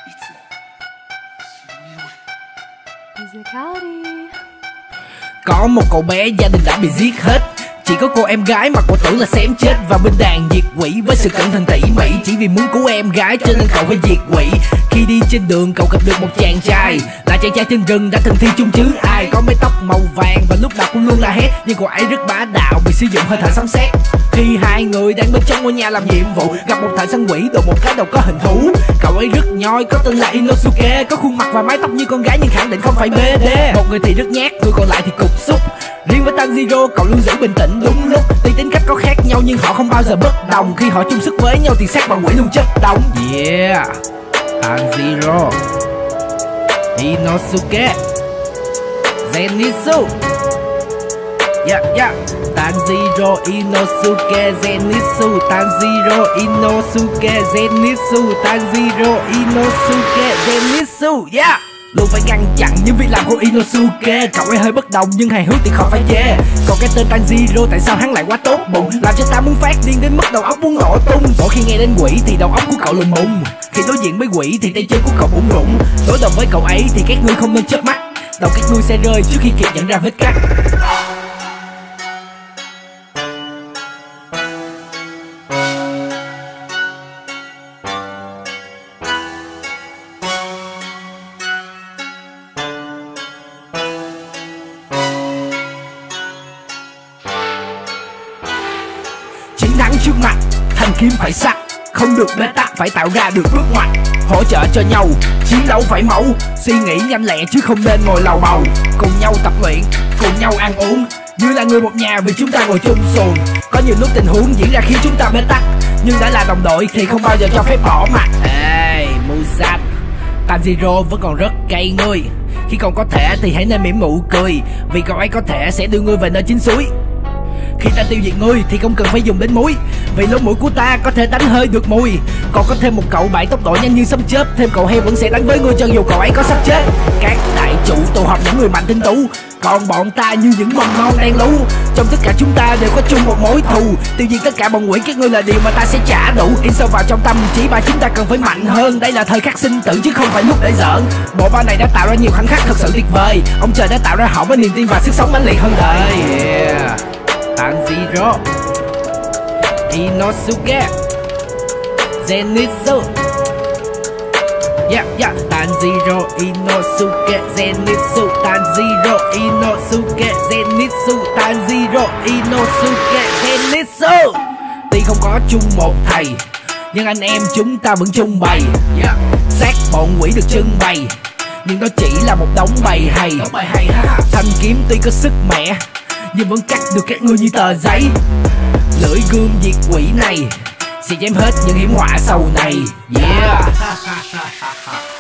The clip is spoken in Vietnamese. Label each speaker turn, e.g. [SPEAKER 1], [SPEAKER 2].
[SPEAKER 1] Có một cậu bé gia đình đã bị giết hết, chỉ có cô em gái mà cậu tưởng là xém chết. Và bên đàn diệt quỷ với sự cẩn thận tỉ mỉ, chỉ vì muốn cứu em gái cho nên cậu phải diệt quỷ. Khi đi trên đường cậu gặp được một chàng trai, là chàng trai trên rừng đã từng thi chung chứ ai. Có mái tóc màu vàng và lúc nào cũng luôn la hét, nhưng cậu ấy rất bá đạo vì sử dụng hơi thở sấm sét. Khi hai người đang bên trong ngôi nhà làm nhiệm vụ, gặp một thợ săn quỷ đột một cái đầu có hình thú. Cậu ấy rất nhoi, có tên là Inosuke, có khuôn mặt và mái tóc như con gái nhưng khẳng định không phải BD. Một người thì rất nhát, người còn lại thì cục xúc. Riêng với Tanjiro cậu luôn giữ bình tĩnh đúng lúc. Tuy tính cách có khác nhau nhưng họ không bao giờ bất đồng. Khi họ chung sức với nhau thì sát bằng quỷ luôn chất đóng. Yeah, Tanjiro, Inosuke, Zenitsu. Yeah, Tanjiro, Inosuke, Zenitsu. Tanjiro, Inosuke, Zenitsu. Tanjiro, Inosuke, Zenitsu. Yeah, luôn phải ngăn chặn những việc làm của Inosuke. Cậu ấy hơi bất đồng nhưng hài hước thì khỏi phải chê. Còn cái tên Tanjiro tại sao hắn lại quá tốt bụng, làm cho ta muốn phát điên đến mức đầu óc muốn nổ tung. Mỗi khi nghe đến quỷ thì đầu óc của cậu lùng bùng, khi đối diện với quỷ thì tay chân của cậu bủng rủng. Đối đầu với cậu ấy thì các ngươi không nên chớp mắt, đầu các ngươi sẽ rơi trước khi kịp nhận ra vết cắt. Chiến thắng trước mặt, thanh kiếm phải sắc, không được bế tắc, phải tạo ra được bước ngoặt. Hỗ trợ cho nhau, chiến đấu phải mẫu, suy nghĩ nhanh lẹ chứ không nên ngồi lầu bầu. Cùng nhau tập luyện, cùng nhau ăn uống, như là người một nhà vì chúng ta ngồi chung xuồng. Có nhiều lúc tình huống diễn ra khiến chúng ta bế tắc, nhưng đã là đồng đội thì không bao giờ cho phép bỏ mặt. Ê, Musan, Tanjiro vẫn còn rất cay ngươi. Khi còn có thể thì hãy nên mỉm nụ cười, vì cậu ấy có thể sẽ đưa ngươi về nơi chính suối. Khi ta tiêu diệt ngươi thì không cần phải dùng đến muối, vì lỗ mũi của ta có thể đánh hơi được mùi. Còn có thêm một cậu bảy tốc độ nhanh như sấm chớp, thêm cậu heo vẫn sẽ đánh với ngươi cho dù cậu ấy có sắp chết. Các đại chủ tụ họp những người mạnh tinh tú, còn bọn ta như những mầm non đang lú. Trong tất cả chúng ta đều có chung một mối thù, tiêu diệt tất cả bọn quỷ các ngươi là điều mà ta sẽ trả đủ. In sâu vào trong tâm trí ba chúng ta cần phải mạnh hơn, đây là thời khắc sinh tử chứ không phải lúc để giỡn. Bộ ba này đã tạo ra nhiều khoảnh khắc thật sự tuyệt vời, ông trời đã tạo ra họ với niềm tin và sức sống mãnh liệt hơn đời. Yeah. Tanjiro, Inosuke, Zenitsu. Yeah, Tanjiro, Inosuke, Zenitsu. Tanjiro, Inosuke, Zenitsu. Tanjiro, Inosuke, Zenitsu. Tuy không có chung một thầy, nhưng anh em chúng ta vẫn chung bày. Yeah. Xác bọn quỷ được trưng bày, nhưng đó chỉ là một đống bày hay. Thanh kiếm tuy có sức mẻ, nhưng vẫn cắt được các ngươi như tờ giấy. Lưỡi gươm diệt quỷ này sẽ chém hết những hiểm họa sau này. Yeah.